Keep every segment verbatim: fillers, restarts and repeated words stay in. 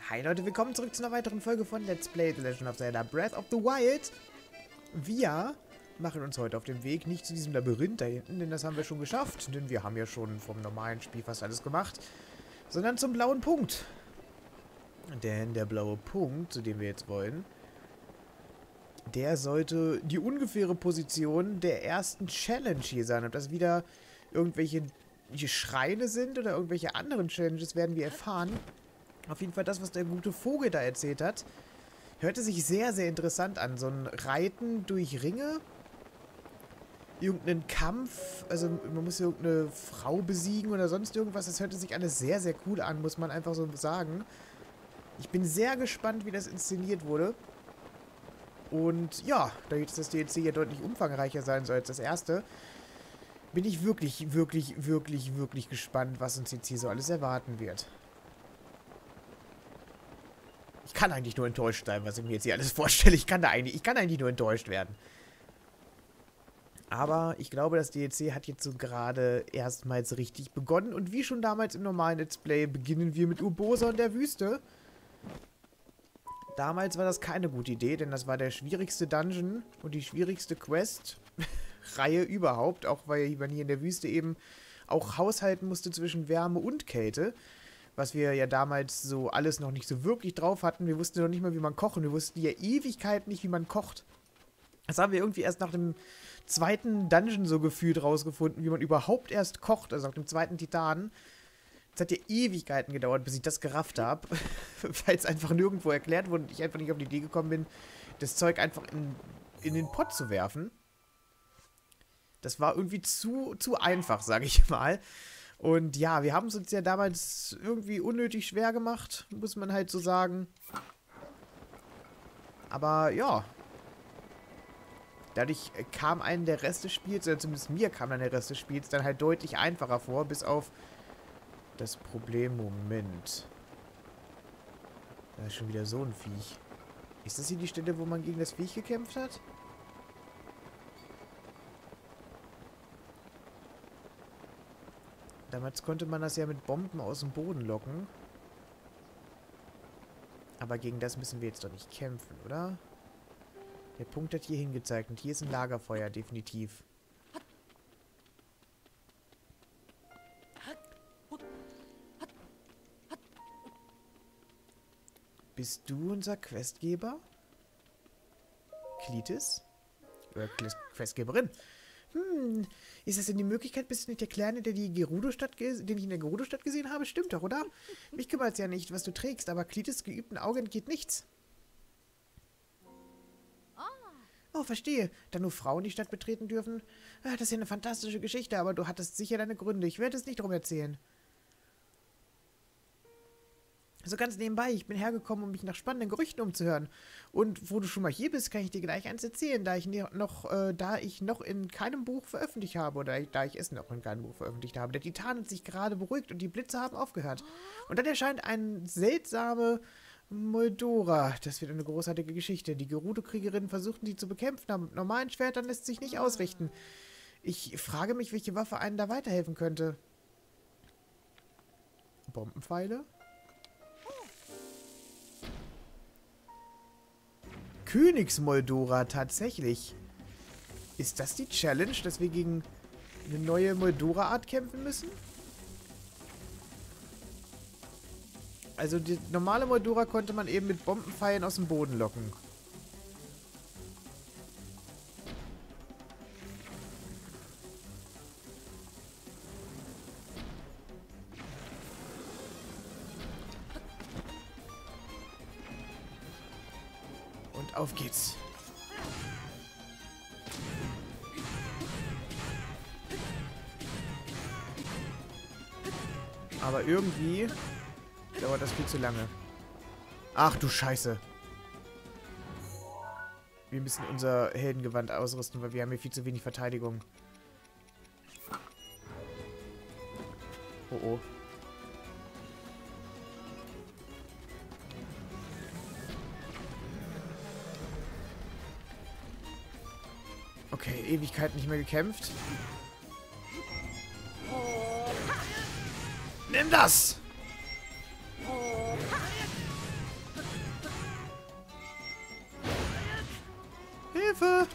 Hi Leute, willkommen zurück zu einer weiteren Folge von Let's Play The Legend of Zelda Breath of the Wild. Wir machen uns heute auf den Weg, nicht zu diesem Labyrinth da hinten, denn das haben wir schon geschafft, denn wir haben ja schon vom normalen Spiel fast alles gemacht, sondern zum blauen Punkt. Denn der blaue Punkt, zu dem wir jetzt wollen, der sollte die ungefähre Position der ersten Challenge hier sein. Ob das wieder irgendwelche Schreine sind oder irgendwelche anderen Challenges, werden wir erfahren. Auf jeden Fall das, was der gute Vogel da erzählt hat, hörte sich sehr, sehr interessant an. So ein Reiten durch Ringe, irgendeinen Kampf, also man muss irgendeine Frau besiegen oder sonst irgendwas. Das hörte sich alles sehr, sehr cool an, muss man einfach so sagen. Ich bin sehr gespannt, wie das inszeniert wurde. Und ja, da jetzt das D L C ja deutlich umfangreicher sein soll als das erste, bin ich wirklich, wirklich, wirklich, wirklich gespannt, was uns jetzt hier so alles erwarten wird. Ich kann eigentlich nur enttäuscht sein, was ich mir jetzt hier alles vorstelle. Ich kann da eigentlich, ich kann eigentlich nur enttäuscht werden. Aber ich glaube, das D L C hat jetzt so gerade erstmals richtig begonnen. Und wie schon damals im normalen Let's Play, beginnen wir mit Urbosa und der Wüste. Damals war das keine gute Idee, denn das war der schwierigste Dungeon und die schwierigste Quest-Reihe überhaupt. Auch weil man hier in der Wüste eben auch haushalten musste zwischen Wärme und Kälte. Was wir ja damals so alles noch nicht so wirklich drauf hatten. Wir wussten noch nicht mal, wie man kochen. Wir wussten ja Ewigkeit nicht, wie man kocht. Das haben wir irgendwie erst nach dem zweiten Dungeon so gefühlt rausgefunden, wie man überhaupt erst kocht. Also nach dem zweiten Titan. Es hat ja Ewigkeiten gedauert, bis ich das gerafft habe. Weil es einfach nirgendwo erklärt wurde und ich einfach nicht auf die Idee gekommen bin, das Zeug einfach in, in den Pott zu werfen. Das war irgendwie zu, zu einfach, sage ich mal. Und ja, wir haben es uns ja damals irgendwie unnötig schwer gemacht, muss man halt so sagen. Aber ja. Dadurch kam einem der Rest des Spiels, oder zumindest mir kam dann der Rest des Spiels dann halt deutlich einfacher vor, bis auf das Problem. Moment. Da ist schon wieder so ein Viech. Ist das hier die Stelle, wo man gegen das Viech gekämpft hat? Damals konnte man das ja mit Bomben aus dem Boden locken. Aber gegen das müssen wir jetzt doch nicht kämpfen, oder? Der Punkt hat hier hingezeigt. Und hier ist ein Lagerfeuer, definitiv. Bist du unser Questgeber? Klitis? Oder Questgeberin? Hm, ist das denn die Möglichkeit, bist du nicht der Kleine, der die Gerudo-Stadt, den ich in der Gerudo-Stadt gesehen habe? Stimmt doch, oder? Mich kümmert es ja nicht, was du trägst, aber Klitis geübten Auge entgeht nichts. Oh, verstehe. Da nur Frauen die Stadt betreten dürfen? Ah, das ist ja eine fantastische Geschichte, aber du hattest sicher deine Gründe. Ich werde es nicht drum erzählen. So ganz nebenbei, ich bin hergekommen, um mich nach spannenden Gerüchten umzuhören. Und wo du schon mal hier bist, kann ich dir gleich eins erzählen, da ich noch, äh, da ich noch in keinem Buch veröffentlicht habe, oder da ich es noch in keinem Buch veröffentlicht habe. Der Titan hat sich gerade beruhigt und die Blitze haben aufgehört. Und dann erscheint eine seltsame Moldora. Das wird eine großartige Geschichte. Die Gerudo-Kriegerinnen versuchten sie zu bekämpfen, aber mit normalen Schwertern lässt sich nicht ausrichten. Ich frage mich, welche Waffe einen da weiterhelfen könnte. Bombenpfeile? Königsmoldora, tatsächlich. Ist das die Challenge, dass wir gegen eine neue Moldora-Art kämpfen müssen? Also die normale Moldora konnte man eben mit Bombenpfeilen aus dem Boden locken. Und auf geht's. Aber irgendwie dauert das viel zu lange. Ach du Scheiße. Wir müssen unser Heldengewand ausrüsten, weil wir haben hier viel zu wenig Verteidigung. Oh oh. Okay, Ewigkeit nicht mehr gekämpft. Nimm das! Hilfe!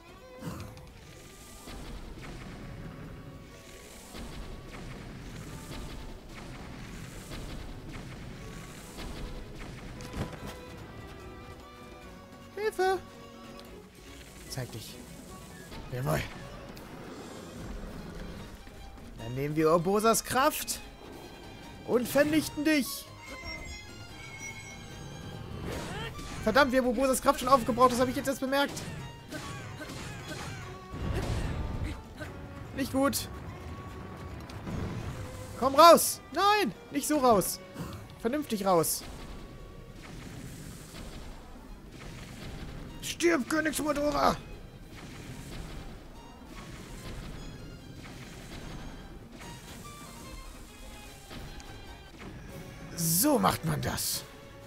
Hilfe! Zeig dich. Jawohl. Dann nehmen wir Urbosas Kraft und vernichten dich. Verdammt, wir haben Urbosas Kraft schon aufgebraucht. Das habe ich jetzt erst bemerkt. Nicht gut. Komm raus. Nein, nicht so raus. Vernünftig raus. Stirb, Königsmodora! So macht man das.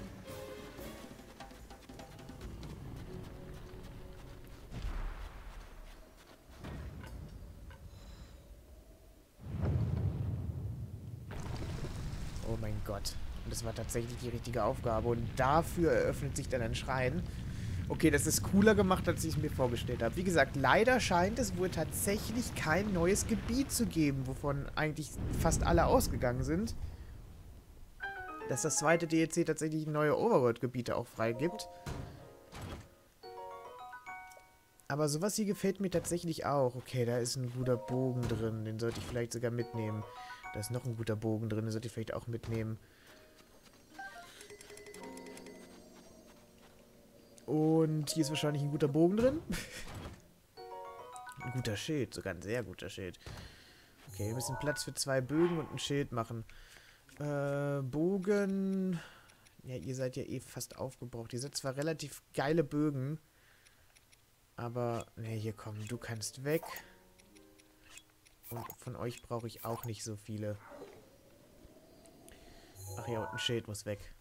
Oh mein Gott. Und das war tatsächlich die richtige Aufgabe. Und dafür eröffnet sich dann ein Schrein. Okay, das ist cooler gemacht, als ich es mir vorgestellt habe. Wie gesagt, leider scheint es wohl tatsächlich kein neues Gebiet zu geben, wovon eigentlich fast alle ausgegangen sind. Dass das zweite D L C tatsächlich neue Overworld-Gebiete auch freigibt. Aber sowas hier gefällt mir tatsächlich auch. Okay, da ist ein guter Bogen drin. Den sollte ich vielleicht sogar mitnehmen. Da ist noch ein guter Bogen drin. Den sollte ich vielleicht auch mitnehmen. Und hier ist wahrscheinlich ein guter Bogen drin. Ein guter Schild. Sogar ein sehr guter Schild. Okay, wir müssen Platz für zwei Bögen und ein Schild machen. Äh, Bogen... Ja, ihr seid ja eh fast aufgebraucht. Ihr seid zwar relativ geile Bögen. Aber, ne, hier komm, du kannst weg. Und von euch brauche ich auch nicht so viele. Ach ja, und ein Schild muss weg.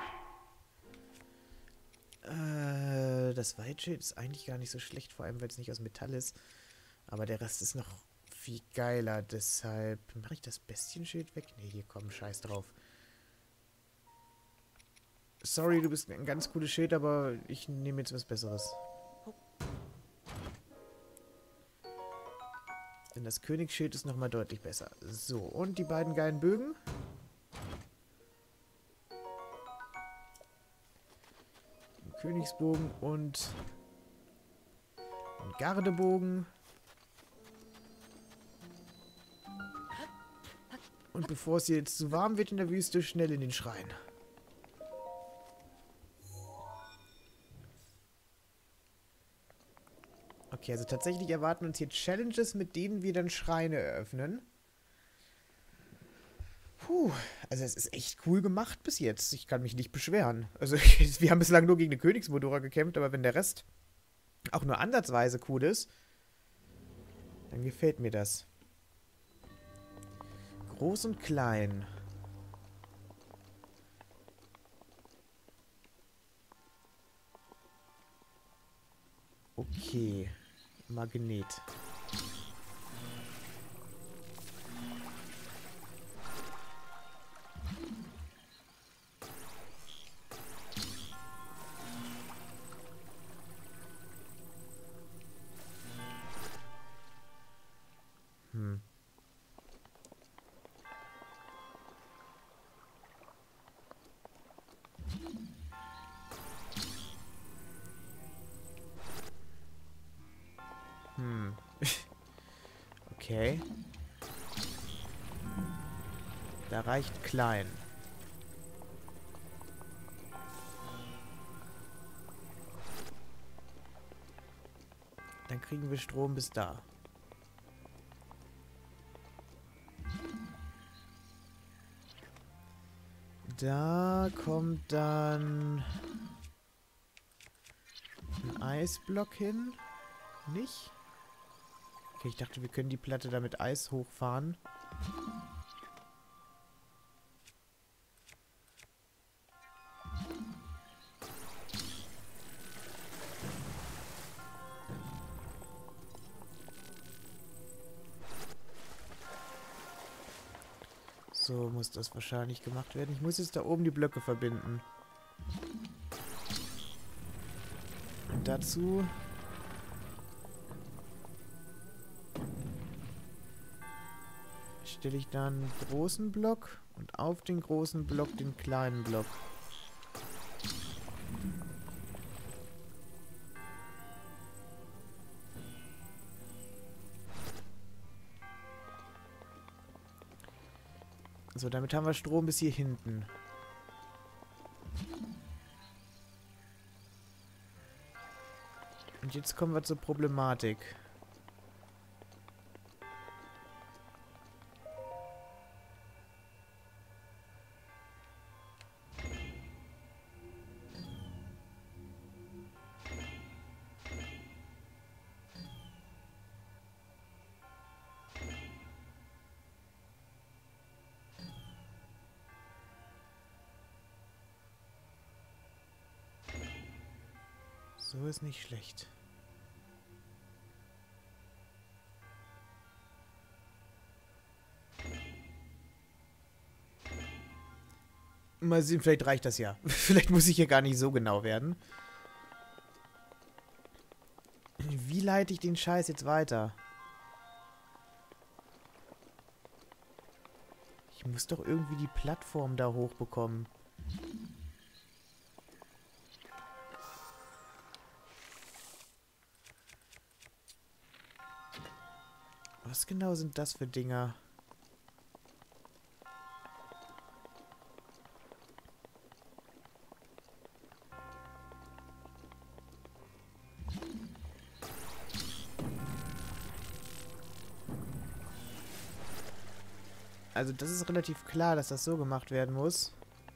Äh, das Weitschild ist eigentlich gar nicht so schlecht, vor allem, weil es nicht aus Metall ist. Aber der Rest ist noch viel geiler, deshalb mache ich das Bestienschild weg. Ne, hier komm, scheiß drauf. Sorry, du bist ein ganz cooles Schild, aber ich nehme jetzt was Besseres. Denn das Königsschild ist nochmal deutlich besser. So, und die beiden geilen Bögen. Ein Königsbogen und ein Gardebogen. Und bevor es jetzt zu warm wird in der Wüste, schnell in den Schrein. Okay, also tatsächlich erwarten uns hier Challenges, mit denen wir dann Schreine eröffnen. Puh, also es ist echt cool gemacht bis jetzt. Ich kann mich nicht beschweren. Also wir haben bislang nur gegen eine Königsmodora gekämpft, aber wenn der Rest auch nur ansatzweise cool ist, dann gefällt mir das. Groß und klein. Okay. Magnet. Hm. Hm. Okay. Da reicht klein. Dann kriegen wir Strom bis da. Da kommt dann ein Eisblock hin. Nicht? Okay, ich dachte, wir können die Platte da mit Eis hochfahren. So muss das wahrscheinlich gemacht werden. Ich muss jetzt da oben die Blöcke verbinden. Und dazu stelle ich da einen großen Block und auf den großen Block den kleinen Block. So, damit haben wir Strom bis hier hinten. Und jetzt kommen wir zur Problematik. So ist nicht schlecht. Mal sehen, vielleicht reicht das ja. Vielleicht muss ich hier gar nicht so genau werden. Wie leite ich den Scheiß jetzt weiter? Ich muss doch irgendwie die Plattform da hochbekommen. Was genau sind das für Dinger? Also das ist relativ klar, dass das so gemacht werden muss.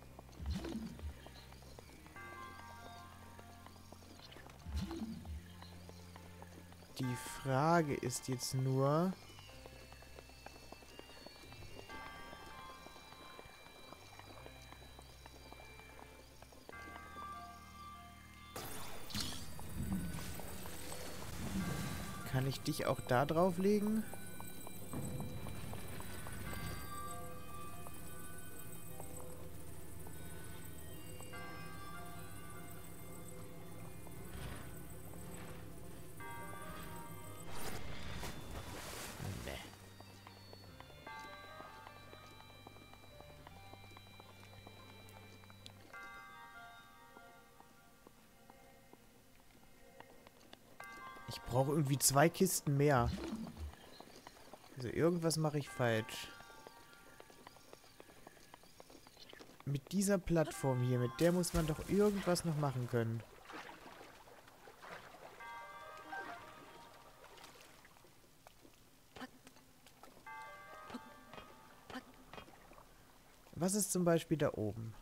Die Frage ist jetzt nur... Kann ich dich auch da drauf legen? Ich brauche irgendwie zwei Kisten mehr. Also irgendwas mache ich falsch. Mit dieser Plattform hier, mit der muss man doch irgendwas noch machen können. Was ist zum Beispiel da oben?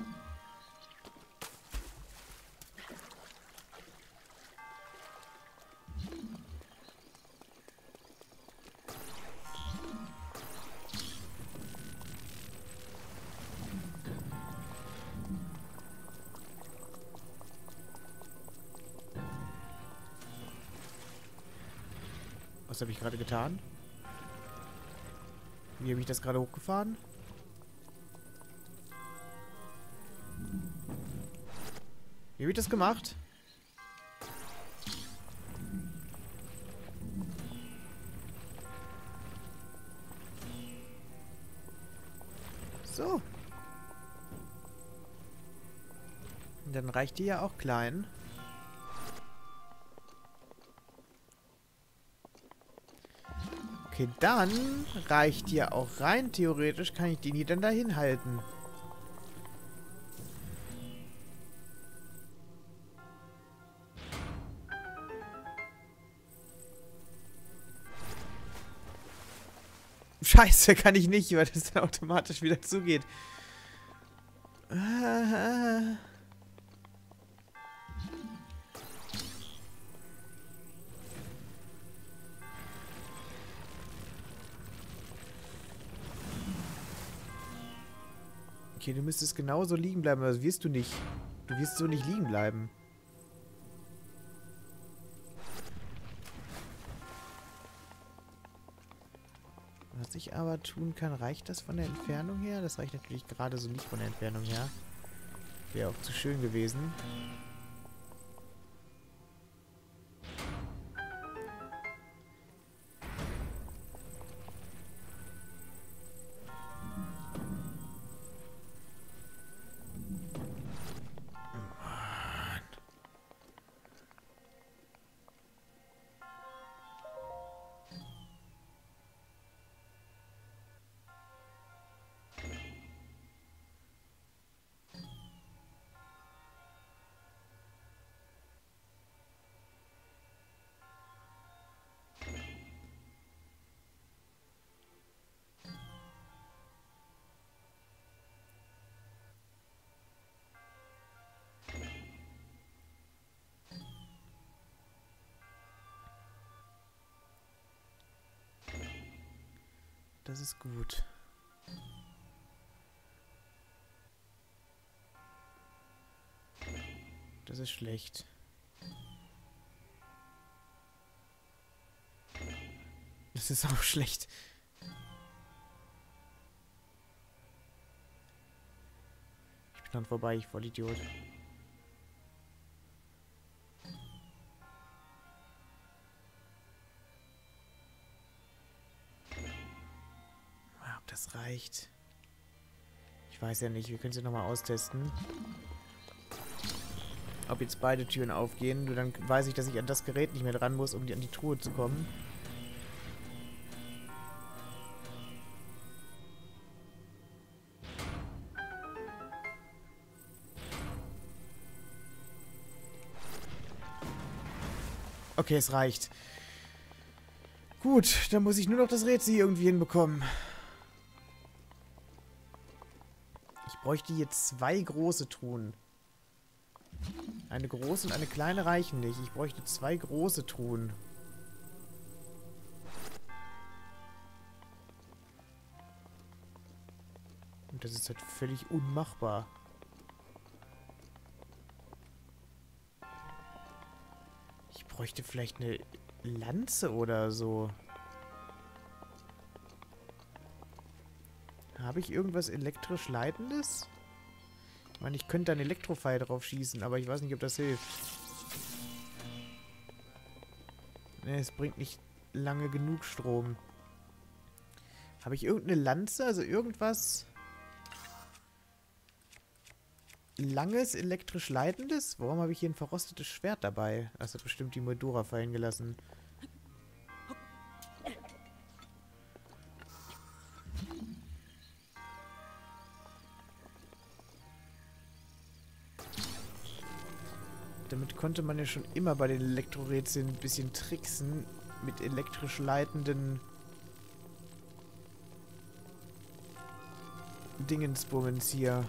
Was habe ich gerade getan? Wie habe ich das gerade hochgefahren? Wie habe ich das gemacht? So. Und dann reicht die ja auch klein. Okay, dann reicht ja auch rein theoretisch, kann ich den hier dann dahin halten. Scheiße, kann ich nicht, weil das dann automatisch wieder zugeht. Ah. Okay, du müsstest genauso liegen bleiben, aber das wirst du nicht. Du wirst so nicht liegen bleiben. Was ich aber tun kann, reicht das von der Entfernung her? Das reicht natürlich gerade so nicht von der Entfernung her. Wäre auch zu schön gewesen. Das ist gut. Das ist schlecht. Das ist auch schlecht. Ich bin dann vorbei, ich Vollidiot. Ob das reicht? Ich weiß ja nicht, wir können sie nochmal austesten. Ob jetzt beide Türen aufgehen, nur dann weiß ich, dass ich an das Gerät nicht mehr dran muss, um die, an die Truhe zu kommen. Okay, es reicht. Gut, dann muss ich nur noch das Rätsel hier irgendwie hinbekommen. Ich bräuchte hier zwei große Truhen. Eine große und eine kleine reichen nicht. Ich bräuchte zwei große Truhen. Und das ist halt völlig unmachbar. Ich bräuchte vielleicht eine Lanze oder so. Habe ich irgendwas elektrisch Leitendes? Ich meine, ich könnte einen Elektrofall drauf schießen, aber ich weiß nicht, ob das hilft. Ne, es bringt nicht lange genug Strom. Habe ich irgendeine Lanze? Also irgendwas Langes, elektrisch Leitendes? Warum habe ich hier ein verrostetes Schwert dabei? Das hat bestimmt die Moldora fallen gelassen. Damit konnte man ja schon immer bei den Elektrorätseln ein bisschen tricksen. Mit elektrisch leitenden Dingensbummens hier.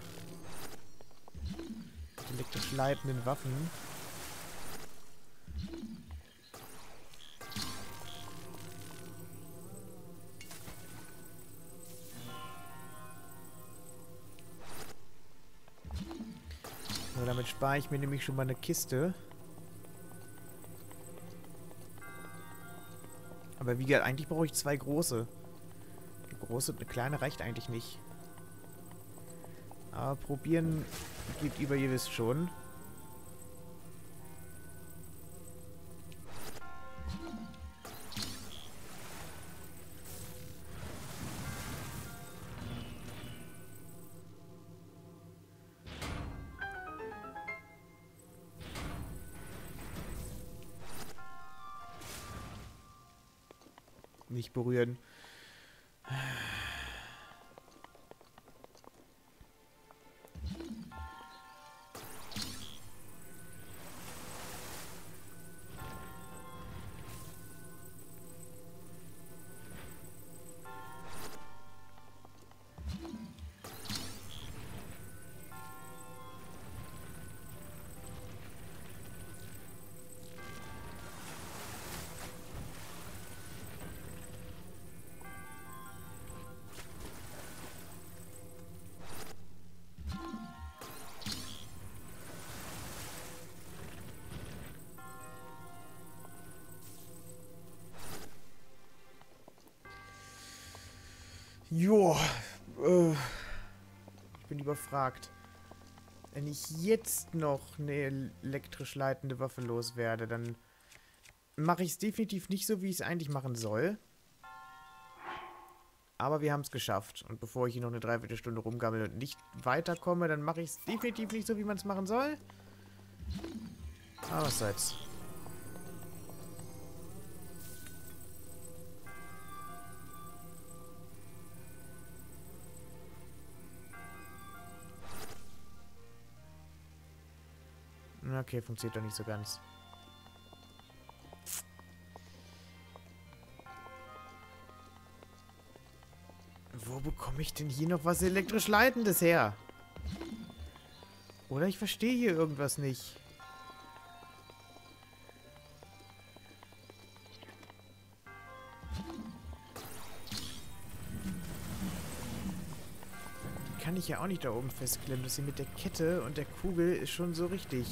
Mit elektrisch leitenden Waffen. So, damit spare ich mir nämlich schon mal eine Kiste. Aber wie gesagt, eigentlich brauche ich zwei große. Eine große und eine kleine reicht eigentlich nicht. Aber probieren geht über, ihr wisst schon. Nicht berühren. Joa, äh, ich bin überfragt. Wenn ich jetzt noch eine elektrisch leitende Waffe loswerde, dann mache ich es definitiv nicht so, wie ich es eigentlich machen soll. Aber wir haben es geschafft. Und bevor ich hier noch eine Dreiviertelstunde rumgammel und nicht weiterkomme, dann mache ich es definitiv nicht so, wie man es machen soll. Aber was soll's. Okay, funktioniert doch nicht so ganz. Wo bekomme ich denn hier noch was elektrisch Leitendes her? Oder ich verstehe hier irgendwas nicht. kann ich ja auch nicht da oben festklemmen. Das hier mit der Kette und der Kugel ist schon so richtig.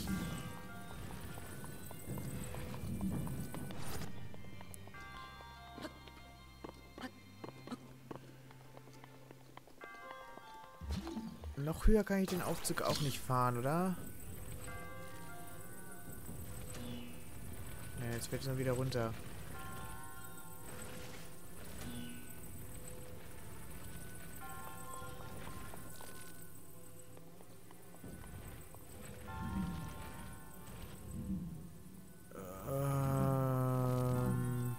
Noch höher kann ich den Aufzug auch nicht fahren, oder? Ja, jetzt fällt es dann wieder runter. Ähm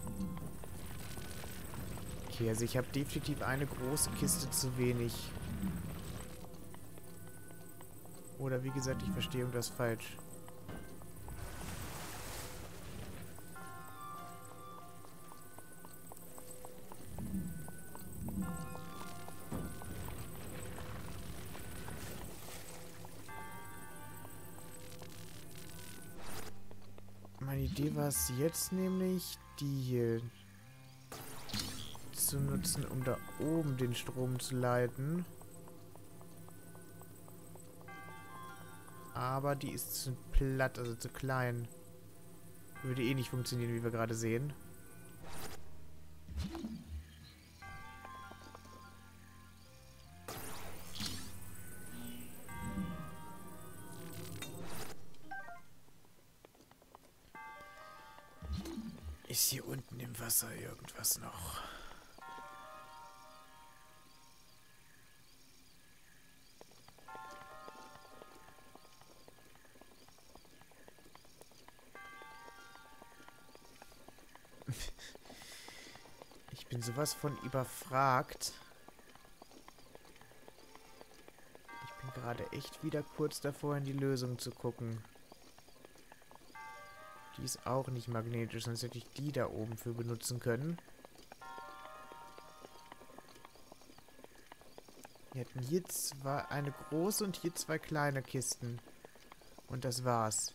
okay, also ich habe definitiv eine große Kiste zu wenig. Oder wie gesagt, ich verstehe irgendwas falsch. Meine Idee war es jetzt nämlich, die hier zu nutzen, um da oben den Strom zu leiten. Aber die ist zu platt, also zu klein. Würde eh nicht funktionieren, wie wir gerade sehen. Ist hier unten im Wasser irgendwas noch? Ich bin sowas von überfragt. Ich bin gerade echt wieder kurz davor, in die Lösung zu gucken. Die ist auch nicht magnetisch, sonst hätte ich die da oben für benutzen können. Wir hatten hier zwei, eine große und hier zwei kleine Kisten. Und das war's.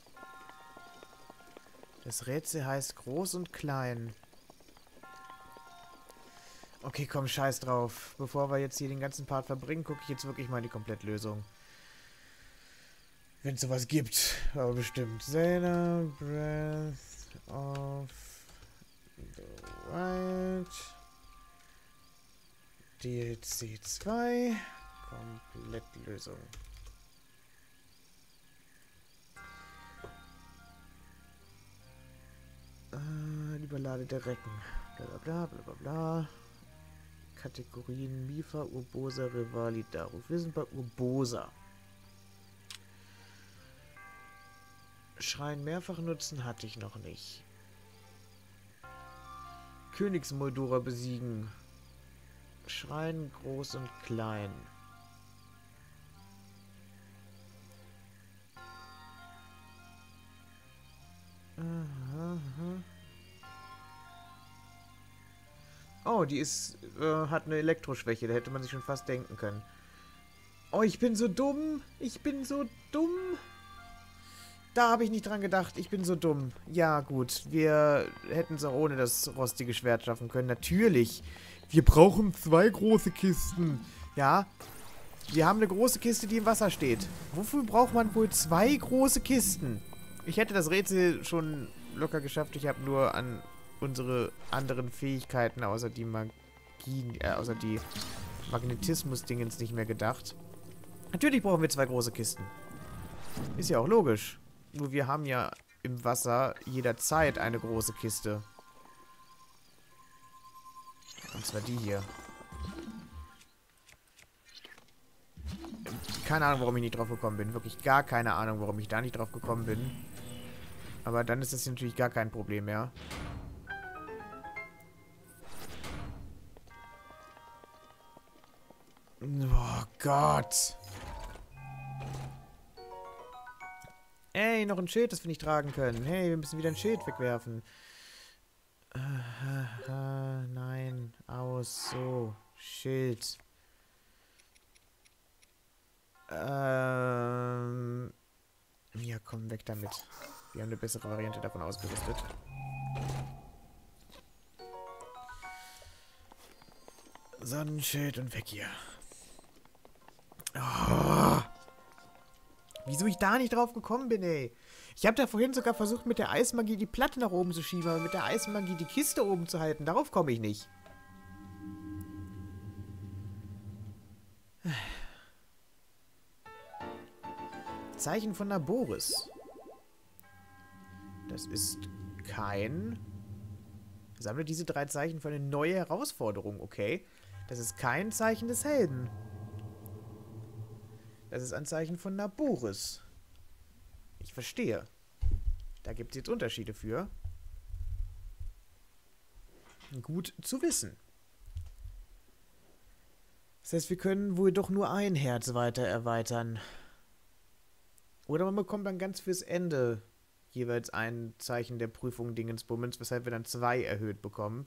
Das Rätsel heißt groß und klein. Okay, komm, scheiß drauf. Bevor wir jetzt hier den ganzen Part verbringen, gucke ich jetzt wirklich mal in die Komplettlösung. Wenn es sowas gibt. Aber bestimmt. Zelda Breath of the Wild. D L C zwei. Komplettlösung. Äh, Überlade der Recken. Bla bla bla bla bla bla. Kategorien Mifa, Urbosa, Rivali, Daruf. Wir sind bei Urbosa. Schrein mehrfach nutzen hatte ich noch nicht. Königsmoldora besiegen. Schrein groß und klein. Aha, aha. Oh, die ist, äh, hat eine Elektroschwäche. Da hätte man sich schon fast denken können. Oh, ich bin so dumm. Ich bin so dumm. Da habe ich nicht dran gedacht. Ich bin so dumm. Ja, gut. Wir hätten es auch ohne das rostige Schwert schaffen können. Natürlich. Wir brauchen zwei große Kisten. Ja. Wir haben eine große Kiste, die im Wasser steht. Wofür braucht man wohl zwei große Kisten? Ich hätte das Rätsel schon locker geschafft. Ich habe nur an unsere anderen Fähigkeiten außer die Magie, äh, außer die Magnetismus-Dingens nicht mehr gedacht. Natürlich brauchen wir zwei große Kisten. Ist ja auch logisch. Nur wir haben ja im Wasser jederzeit eine große Kiste. Und zwar die hier. Keine Ahnung, warum ich nicht drauf gekommen bin. Wirklich gar keine Ahnung, warum ich da nicht drauf gekommen bin. Aber dann ist das natürlich gar kein Problem mehr. Oh Gott. Ey, noch ein Schild, das wir nicht tragen können. Hey, wir müssen wieder ein Schild wegwerfen. Äh, äh, äh, nein, aus, so. Schild. Ähm. Ja, komm, weg damit. Wir haben eine bessere Variante davon ausgerüstet. Sonnenschild und weg hier. Wieso ich da nicht drauf gekommen bin, ey. Ich habe da vorhin sogar versucht, mit der Eismagie die Platte nach oben zu schieben, aber mit der Eismagie die Kiste oben zu halten. Darauf komme ich nicht. Zeichen von Naboris. Das ist kein... Sammle diese drei Zeichen für eine neue Herausforderung, okay? Das ist kein Zeichen des Helden. Das ist ein Zeichen von Naboris. Ich verstehe. Da gibt es jetzt Unterschiede für. Gut zu wissen. Das heißt, wir können wohl doch nur ein Herz weiter erweitern. Oder man bekommt dann ganz fürs Ende jeweils ein Zeichen der Prüfung Dingensbummens, weshalb wir dann zwei erhöht bekommen.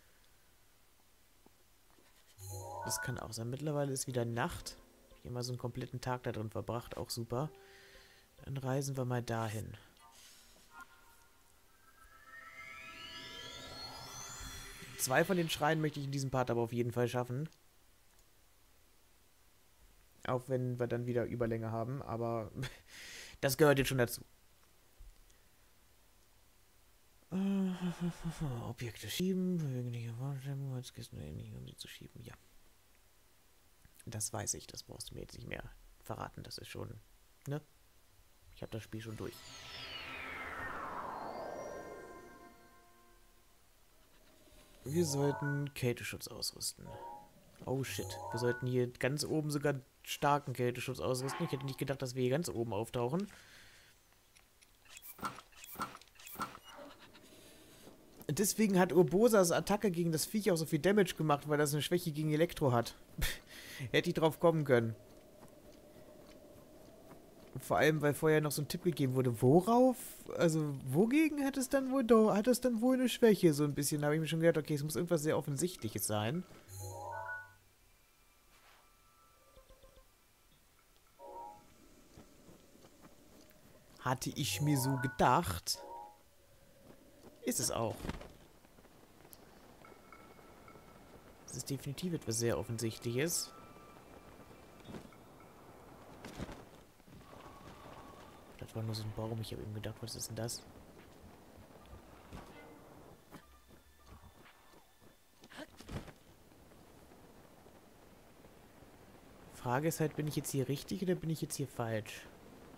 Das kann auch sein. Mittlerweile ist wieder Nacht. Ich habe mal so einen kompletten Tag da drin verbracht. Auch super. Dann reisen wir mal dahin. Zwei von den Schreien möchte ich in diesem Part aber auf jeden Fall schaffen. Auch wenn wir dann wieder Überlänge haben. Aber das gehört jetzt schon dazu. Objekte schieben, bewegliche Vorstellungen, Holzkisten ähnlich, um sie zu schieben, ja. Das weiß ich, das brauchst du mir jetzt nicht mehr verraten, das ist schon, ne? Ich habe das Spiel schon durch. Wir sollten Kälteschutz ausrüsten. Oh shit, wir sollten hier ganz oben sogar starken Kälteschutz ausrüsten. Ich hätte nicht gedacht, dass wir hier ganz oben auftauchen. Deswegen hat Urbosas Attacke gegen das Viech auch so viel Damage gemacht, weil das eine Schwäche gegen Elektro hat. Hätte ich drauf kommen können. Vor allem, weil vorher noch so ein Tipp gegeben wurde. Worauf? Also, wogegen hat es dann wohl do hat es dann wohl eine Schwäche? So ein bisschen. Da habe ich mir schon gedacht, okay, es muss irgendwas sehr Offensichtliches sein. Hatte ich mir so gedacht. Ist es auch. Das ist definitiv etwas sehr Offensichtliches. Das war nur so ein Baum. Ich habe eben gedacht, was ist denn das? Frage ist halt, bin ich jetzt hier richtig oder bin ich jetzt hier falsch?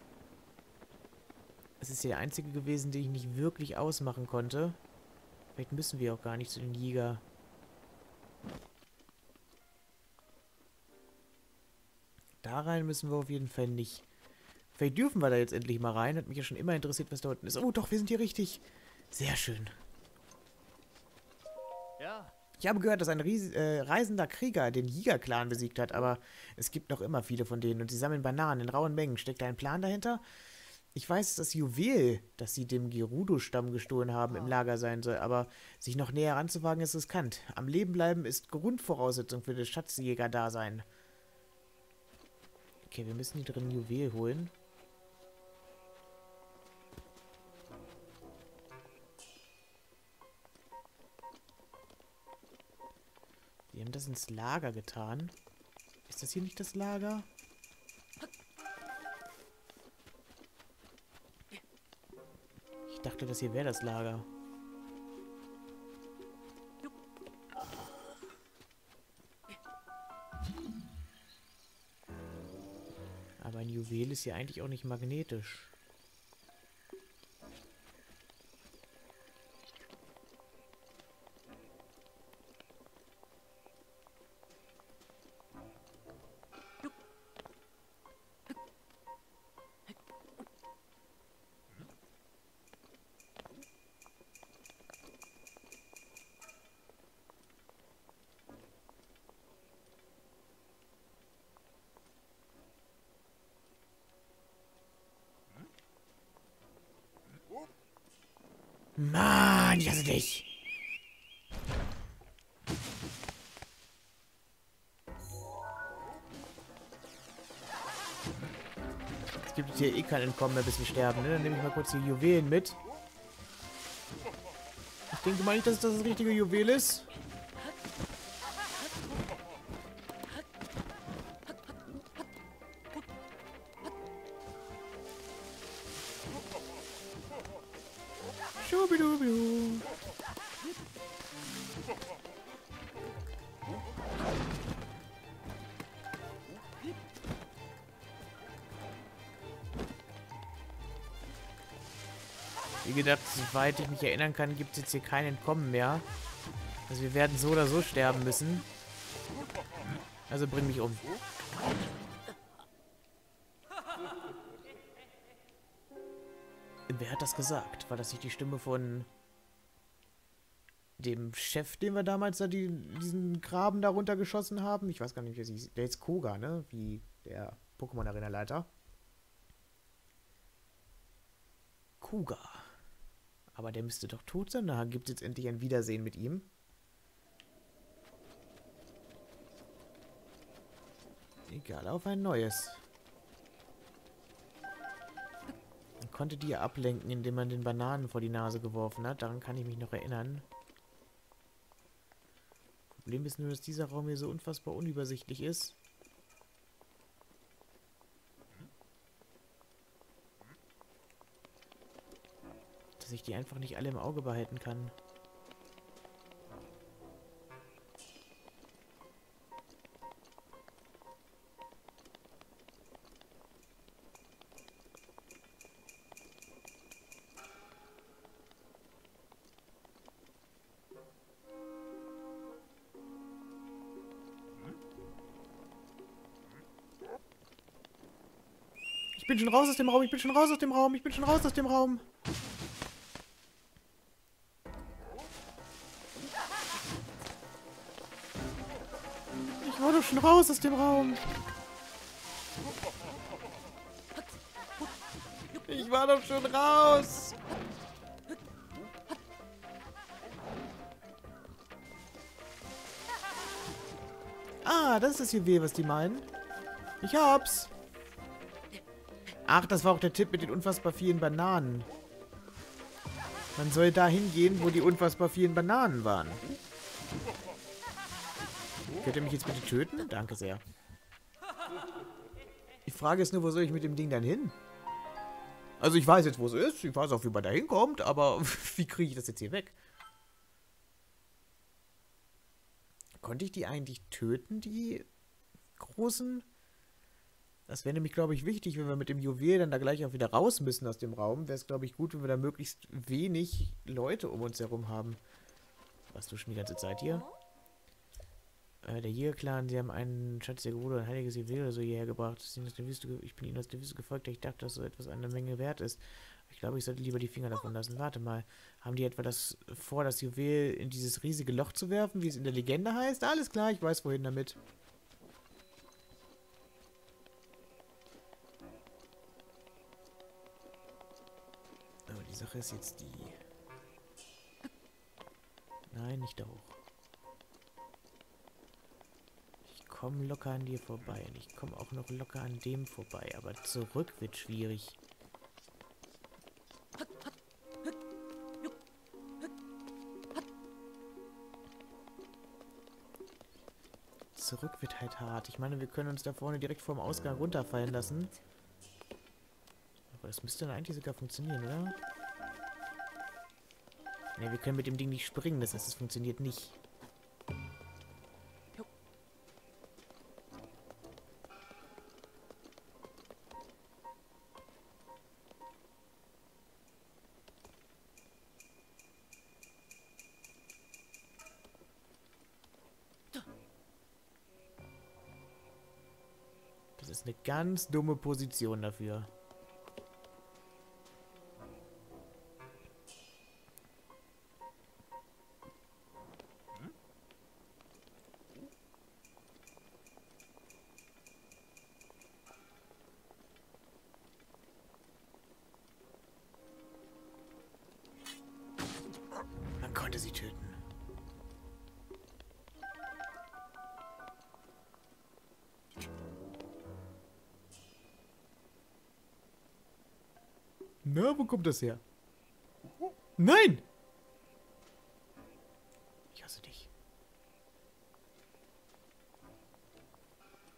Es ist ja der einzige gewesen, den ich nicht wirklich ausmachen konnte. Vielleicht müssen wir auch gar nicht zu den Jäger. Da rein müssen wir auf jeden Fall nicht. Vielleicht dürfen wir da jetzt endlich mal rein. Hat mich ja schon immer interessiert, was da unten ist. Oh doch, wir sind hier richtig. Sehr schön. Ja. Ich habe gehört, dass ein Ries äh, reisender Krieger den Jäger-Clan besiegt hat, aber es gibt noch immer viele von denen und sie sammeln Bananen in rauen Mengen. Steckt da ein Plan dahinter? Ich weiß, dass das Juwel, das sie dem Gerudo-Stamm gestohlen haben, im Lager sein soll, aber sich noch näher ranzuwagen ist riskant. Am Leben bleiben ist Grundvoraussetzung für das Schatzjäger-Dasein. Okay, wir müssen hier drin ein Juwel holen. Wir haben das ins Lager getan. Ist das hier nicht das Lager? Ich dachte, das hier wäre das Lager. Aber ein Juwel ist ja eigentlich auch nicht magnetisch. Mann, ich hasse dich! Es gibt hier eh kein Entkommen mehr, bis wir sterben, ne? Dann nehme ich mal kurz die Juwelen mit. Ich denke mal nicht, dass das das richtige Juwel ist. Schubidubidu. Wie gedacht, soweit ich mich erinnern kann, gibt es jetzt hier kein Entkommen mehr. Also wir werden so oder so sterben müssen. Also bring mich um. Wer hat das gesagt? War das nicht die Stimme von dem Chef, den wir damals da die, diesen Graben da runtergeschossen haben? Ich weiß gar nicht, wie er hieß. Der ist Koga, ne? Wie der Pokémon-Arena-Leiter. Koga. Aber der müsste doch tot sein. Da gibt es jetzt endlich ein Wiedersehen mit ihm. Egal, auf ein neues. Man konnte die ablenken, indem man den Bananen vor die Nase geworfen hat. Daran kann ich mich noch erinnern. Problem ist nur, dass dieser Raum hier so unfassbar unübersichtlich ist. Dass ich die einfach nicht alle im Auge behalten kann. Ich bin schon raus aus dem Raum, ich bin schon raus aus dem Raum, ich bin schon raus aus dem Raum. Ich war doch schon raus aus dem Raum. Ich war doch schon raus. Ah, das ist das Juwel, was die meinen. Ich hab's. Ach, das war auch der Tipp mit den unfassbar vielen Bananen. Man soll da hingehen, wo die unfassbar vielen Bananen waren. Könnt ihr mich jetzt bitte töten? Danke sehr. Die Frage ist nur, wo soll ich mit dem Ding dann hin? Also ich weiß jetzt, wo es ist. Ich weiß auch, wie man da hinkommt, aber wie kriege ich das jetzt hier weg? Konnte ich die eigentlich töten, die großen? Das wäre nämlich, glaube ich, wichtig, wenn wir mit dem Juwel dann da gleich auch wieder raus müssen aus dem Raum. Wäre es, glaube ich, gut, wenn wir da möglichst wenig Leute um uns herum haben. Was du schon die ganze Zeit hier? Äh, der Jäger-Clan, sie haben einen Schatz der Gerudo, ein heiliges Juwel oder so hierher gebracht. Ich bin ihnen aus der Wüste gefolgt, da ich dachte, dass so etwas eine Menge wert ist. Ich glaube, ich sollte lieber die Finger davon lassen. Warte mal, haben die etwa das vor, das Juwel in dieses riesige Loch zu werfen, wie es in der Legende heißt? Alles klar, ich weiß, wohin damit. Aber die Sache ist jetzt die... Nein, nicht da hoch. Ich komme locker an dir vorbei. Und ich komme auch noch locker an dem vorbei. Aber zurück wird schwierig. Zurück wird halt hart. Ich meine, wir können uns da vorne direkt vorm Ausgang runterfallen lassen. Aber das müsste dann eigentlich sogar funktionieren, oder? Ne, wir können mit dem Ding nicht springen. Das heißt, es funktioniert nicht. Das ist eine ganz dumme Position dafür. Man konnte sie töten. Na, wo kommt das her? Nein! Ich hasse dich.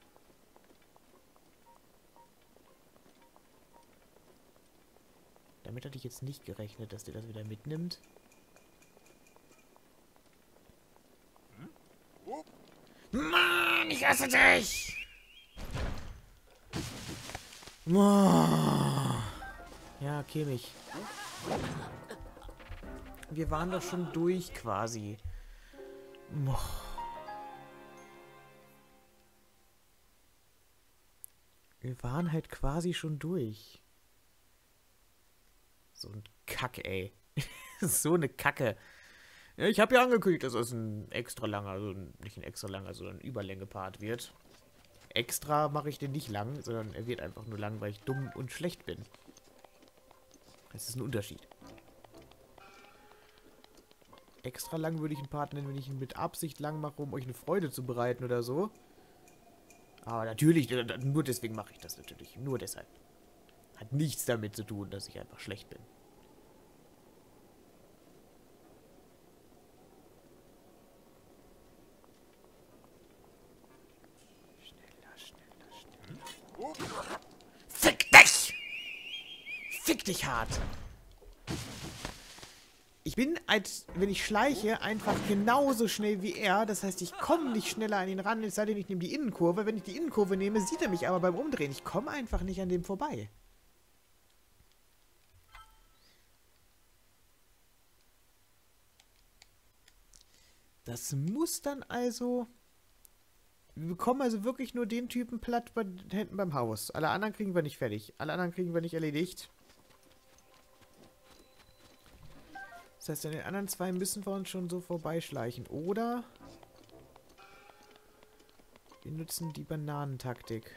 Da Damit hatte ich jetzt nicht gerechnet, dass der das wieder mitnimmt. Mann, ich hasse dich! Oh. Ja, Kimmich. Wir waren doch schon durch quasi. Oh. Wir waren halt quasi schon durch. So ein Kack, ey. So eine Kacke. Ja, ich habe ja angekündigt, dass das ein extra langer, also nicht ein extra langer, sondern ein Überlänge-Part wird. Extra mache ich den nicht lang, sondern er wird einfach nur lang, weil ich dumm und schlecht bin. Das ist ein Unterschied. Extra lang würde ich einen Part nennen, wenn ich ihn mit Absicht lang mache, um euch eine Freude zu bereiten oder so. Aber natürlich, nur deswegen mache ich das natürlich. Nur deshalb. Hat nichts damit zu tun, dass ich einfach schlecht bin. Schneller, schneller, schneller. Fick dich! Fick dich hart! Ich bin, als wenn ich schleiche, einfach genauso schnell wie er. Das heißt, ich komme nicht schneller an ihn ran, es sei denn, ich nehme die Innenkurve. Wenn ich die Innenkurve nehme, sieht er mich aber beim Umdrehen. Ich komme einfach nicht an dem vorbei. Das muss dann also... Wir bekommen also wirklich nur den Typen platt bei, hinten beim Haus. Alle anderen kriegen wir nicht fertig. Alle anderen kriegen wir nicht erledigt. Das heißt, an den anderen zwei müssen wir uns schon so vorbeischleichen. Oder wir nutzen die Bananentaktik.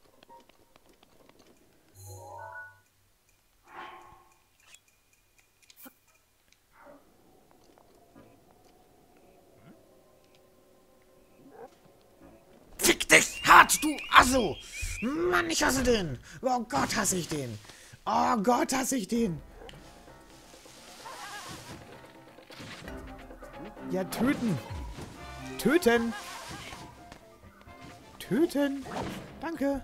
Fick dich hart, du Asso! Mann, ich hasse den! Oh Gott, hasse ich den! Oh Gott, hasse ich den! Ja, töten. Töten. Töten. Danke.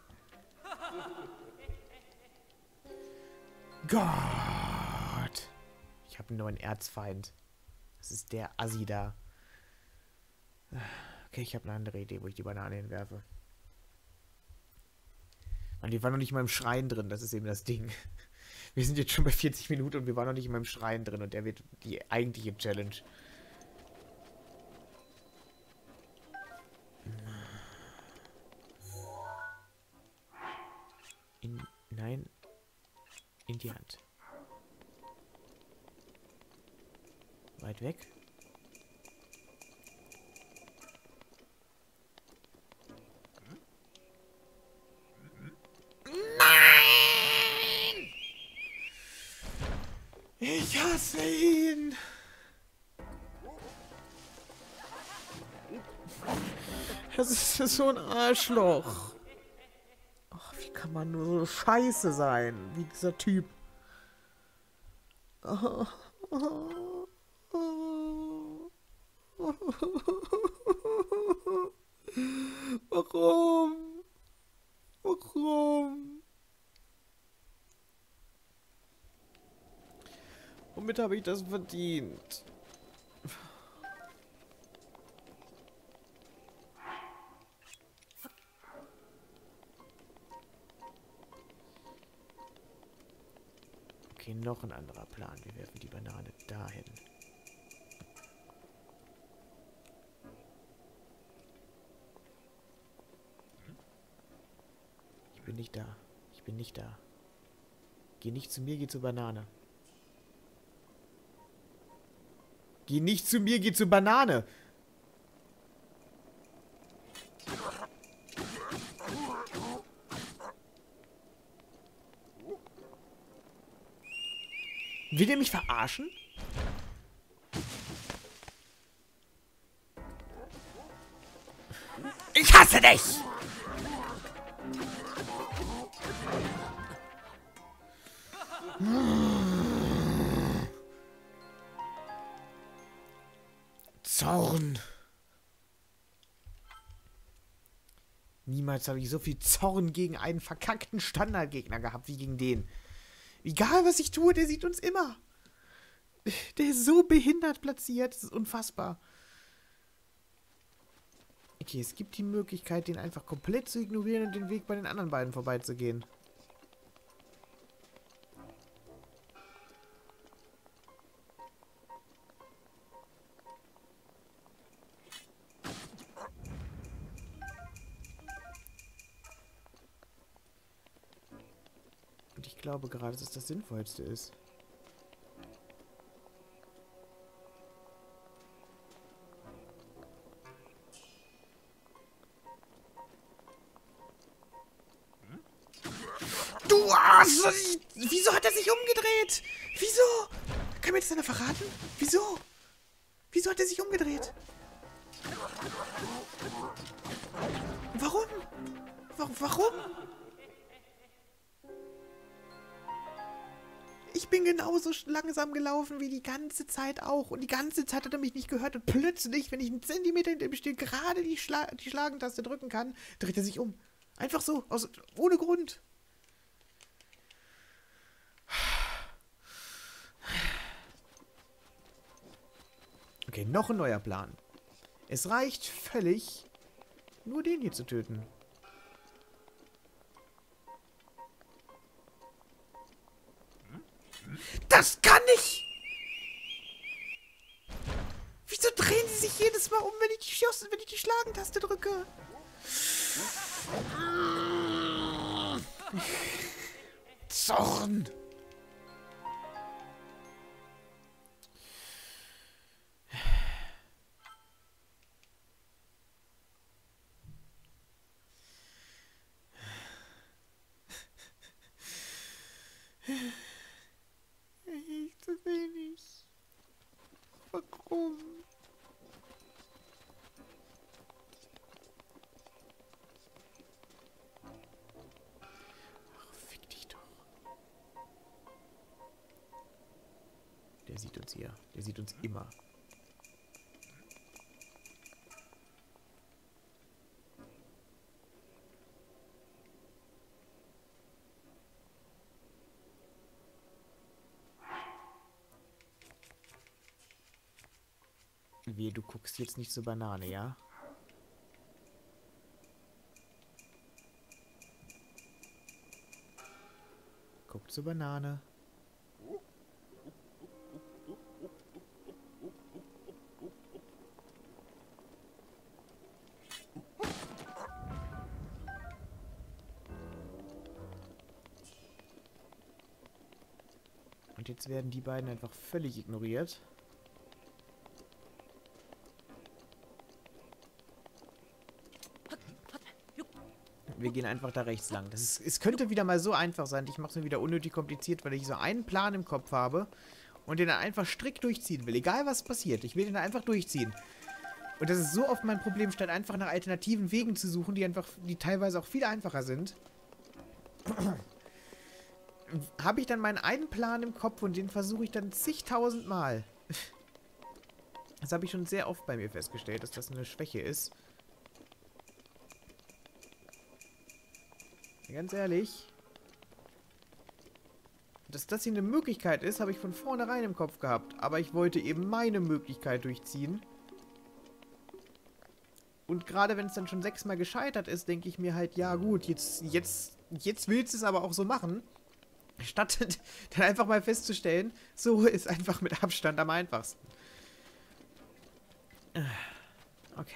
Gott. Ich habe einen neuen Erzfeind. Das ist der Assi da. Okay, ich habe eine andere Idee, wo ich die Banane hinwerfe. Und die war noch nicht mal im Schrein drin, das ist eben das Ding. Wir sind jetzt schon bei vierzig Minuten und wir waren noch nicht in meinem Schrein drin und der wird die eigentliche Challenge. In, nein, in die Hand. Weit weg. Nein! Ich hasse ihn! Das ist so ein Arschloch. Ach, wie kann man nur so scheiße sein, wie dieser Typ. Warum? Warum? Womit habe ich das verdient? Okay, noch ein anderer Plan. Wir werfen die Banane dahin. Ich bin nicht da. Ich bin nicht da. Geh nicht zu mir, geh zur Banane. Geh nicht zu mir, geh zur Banane. Will der mich verarschen? Ich hasse dich! Zorn. Niemals habe ich so viel Zorn gegen einen verkackten Standardgegner gehabt wie gegen den. Egal, was ich tue, der sieht uns immer. Der ist so behindert platziert. Das ist unfassbar. Okay, es gibt die Möglichkeit, den einfach komplett zu ignorieren und den Weg bei den anderen beiden vorbeizugehen. Und ich glaube gerade, dass es das Sinnvollste ist. Du Arsch! Wieso hat er sich umgedreht? Wieso? Kann mir das einer verraten? Wieso? Wieso hat er sich umgedreht? Warum? Wa- Warum? Ich bin genauso sch- langsam gelaufen wie die ganze Zeit auch. Und die ganze Zeit hat er mich nicht gehört. Und plötzlich, wenn ich einen Zentimeter hinter ihm stehe, gerade die, Schla die Schlagentaste drücken kann, dreht er sich um. Einfach so, aus, ohne Grund. Okay, noch ein neuer Plan. Es reicht völlig, nur den hier zu töten. Das kann ich! Wieso drehen sie sich jedes Mal um, wenn ich die, Schuss, wenn ich die Schlagentaste drücke? Zorn! Ich zu wenig. Warum? Ach, fick dich doch. Der sieht uns hier. Der sieht uns immer. Wie, du guckst jetzt nicht so Banane, ja? Guckt so Banane. Und jetzt werden die beiden einfach völlig ignoriert. Wir gehen einfach da rechts lang. Das ist, es könnte wieder mal so einfach sein. Ich mache es mir wieder unnötig kompliziert, weil ich so einen Plan im Kopf habe und den dann einfach strikt durchziehen will. Egal was passiert. Ich will den da einfach durchziehen. Und das ist so oft mein Problem, statt einfach nach alternativen Wegen zu suchen, die einfach, die teilweise auch viel einfacher sind. Habe ich dann meinen einen Plan im Kopf und den versuche ich dann zigtausend Mal. Das habe ich schon sehr oft bei mir festgestellt, dass das eine Schwäche ist. Ganz ehrlich, dass das hier eine Möglichkeit ist, habe ich von vornherein im Kopf gehabt. Aber ich wollte eben meine Möglichkeit durchziehen. Und gerade wenn es dann schon sechsmal gescheitert ist, denke ich mir halt, ja gut, jetzt, jetzt, jetzt willst du es aber auch so machen. Statt dann einfach mal festzustellen, so ist einfach mit Abstand am einfachsten. Okay.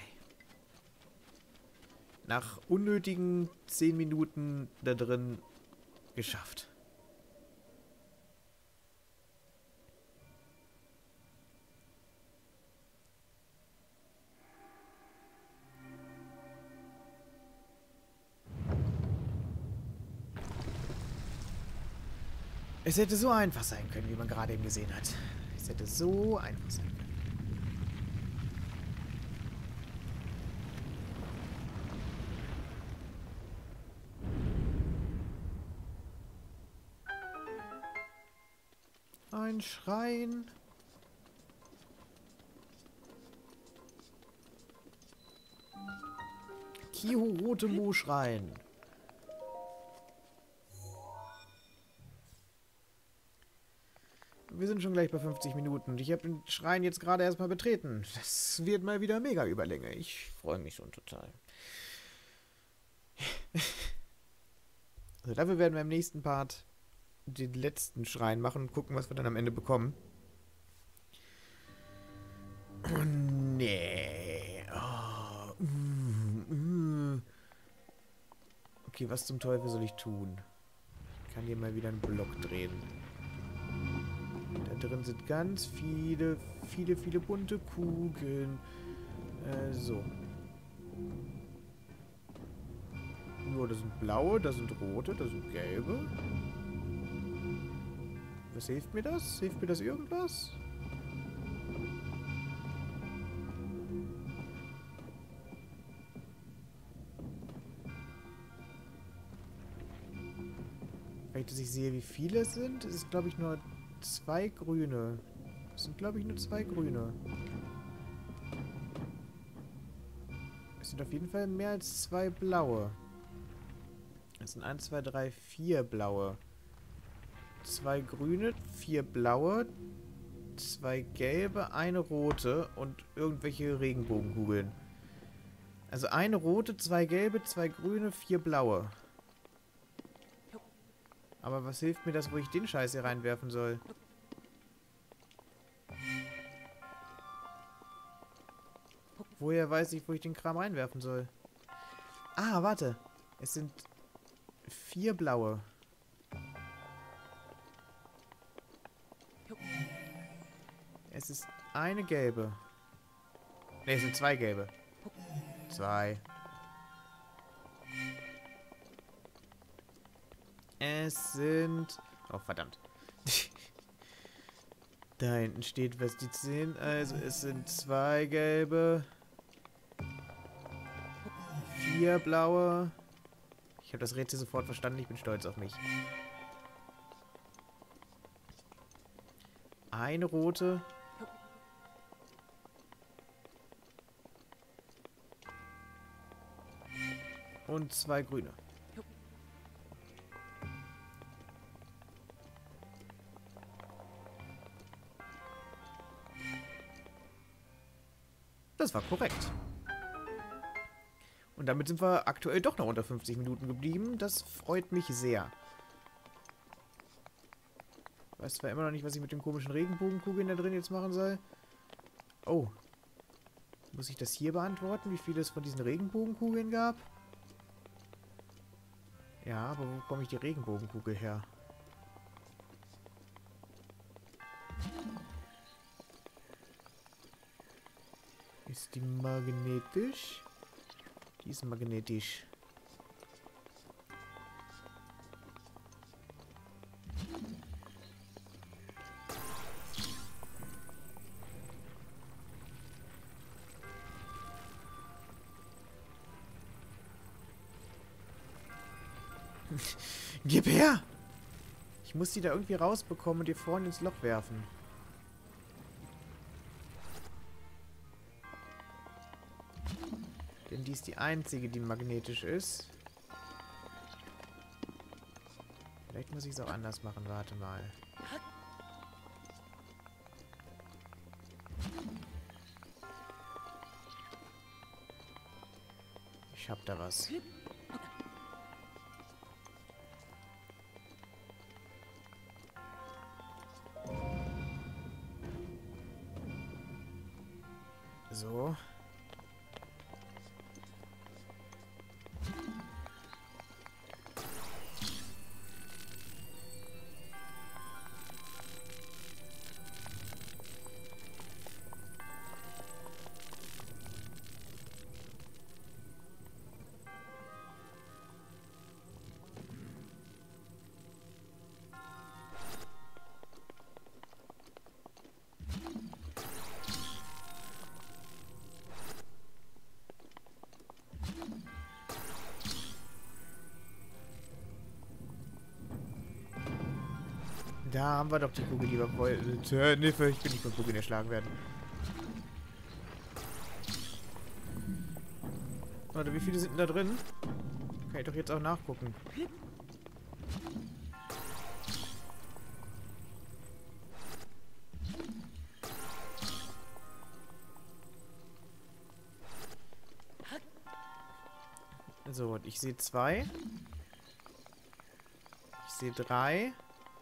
Nach unnötigen zehn Minuten da drin geschafft. Es hätte so einfach sein können, wie man gerade eben gesehen hat. Es hätte so einfach sein können. Ein Schrein. Kiho-Rote-Mo-Schrein. wir sind schon gleich bei fünfzig Minuten. Und ich habe den Schrein jetzt gerade erstmal betreten. Das wird mal wieder mega Überlänge. Ich freue mich schon total. Also dafür werden wir im nächsten Part den letzten Schrein machen und gucken, was wir dann am Ende bekommen. Oh, nee. Oh, uh, uh. Okay, was zum Teufel soll ich tun? Ich kann hier mal wieder einen Block drehen. Da drin sind ganz viele, viele, viele bunte Kugeln. Äh, so. Nur, das sind blaue, das sind rote, das sind gelbe. Was hilft mir das? Hilft mir das irgendwas? Vielleicht, dass ich sehe, wie viele es sind. Es ist, glaube ich, nur zwei grüne. Es sind, glaube ich, nur zwei grüne. Es sind auf jeden Fall mehr als zwei blaue. Es sind eins, zwei, drei, vier blaue. Zwei grüne, vier blaue, zwei gelbe, eine rote und irgendwelche Regenbogenkugeln. Also eine rote, zwei gelbe, zwei grüne, vier blaue. Aber was hilft mir das, wo ich den Scheiß hier reinwerfen soll? Woher weiß ich, wo ich den Kram reinwerfen soll? Ah, warte. Es sind vier blaue. Es ist eine gelbe. Ne, es sind zwei gelbe. Zwei. Es sind... Oh, verdammt. Da hinten steht, was die zehn. Also, es sind zwei gelbe. Vier blaue. Ich habe das Rätsel sofort verstanden. Ich bin stolz auf mich. Eine rote. Und zwei grüne. Das war korrekt. Und damit sind wir aktuell doch noch unter fünfzig Minuten geblieben. Das freut mich sehr. Ich weiß zwar immer noch nicht, was ich mit den komischen Regenbogenkugeln da drin jetzt machen soll. Oh. Muss ich das hier beantworten, wie viele es von diesen Regenbogenkugeln gab? Ja, aber wo komme ich die Regenbogenkugel her? Ist die magnetisch? Die ist magnetisch. Gib her! Ich muss die da irgendwie rausbekommen und die vorne ins Loch werfen. Denn die ist die einzige, die magnetisch ist. Vielleicht muss ich es auch anders machen. Warte mal. Ich hab da was. So. Da haben wir doch die Kugel, die wir wollten. Äh, nee, ich bin nicht von Kugeln erschlagen werden. Warte, wie viele sind denn da drin? Kann ich doch jetzt auch nachgucken. So, ich sehe zwei. Ich sehe drei.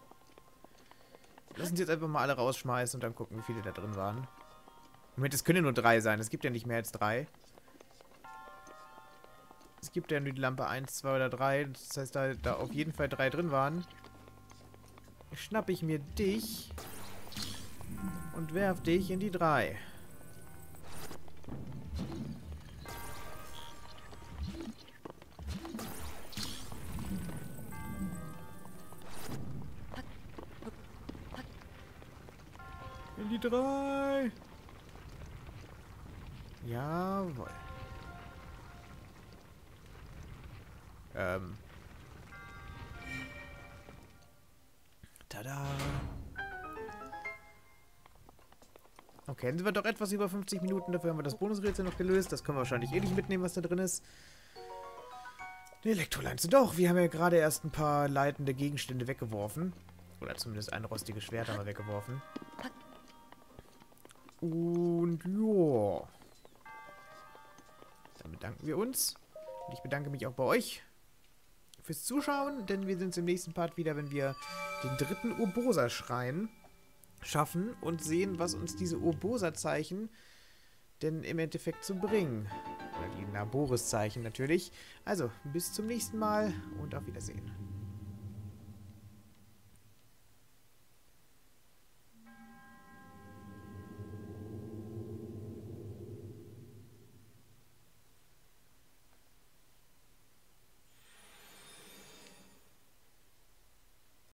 Lass uns jetzt einfach mal alle rausschmeißen und dann gucken, wie viele da drin waren. Moment, es können ja nur drei sein. Es gibt ja nicht mehr als drei. Es gibt ja nur die Lampe eins, zwei oder drei. Das heißt, da, da auf jeden Fall drei drin waren. Schnapp ich mir dich und werf dich in die drei. In die drei. Jawohl. Ähm. Tada. Okay, dann sind wir doch etwas über fünfzig Minuten. Dafür haben wir das Bonusrätsel noch gelöst. Das können wir wahrscheinlich eh nicht mitnehmen, was da drin ist. Die Elektrolines sind doch. Wir haben ja gerade erst ein paar leitende Gegenstände weggeworfen. Oder zumindest ein rostiges Schwert haben wir weggeworfen. Und ja. Dann bedanken wir uns. Und ich bedanke mich auch bei euch fürs Zuschauen, denn wir sind im nächsten Part wieder, wenn wir den dritten Urbosa-Schrein schaffen und sehen, was uns diese Urbosa-Zeichen denn im Endeffekt zu bringen. Oder die Laboris-Zeichen natürlich. Also, bis zum nächsten Mal und auf Wiedersehen.